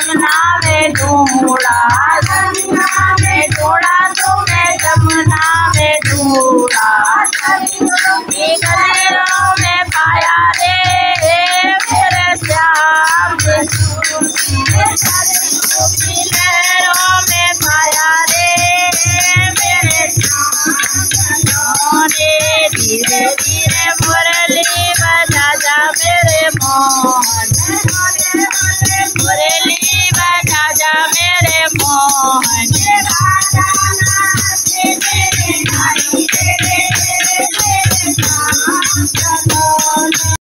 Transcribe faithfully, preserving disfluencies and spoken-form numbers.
जमुना में ढूंढा, जमुना में ढूंढा तो मैं जमुना में ढूंढा, एक गलियों में पाया रे मेरे श्याम के लहरों में पाया रे मेरे श्याम रे। धीरे धीरे मुरली बजा जा मेरे मोहन,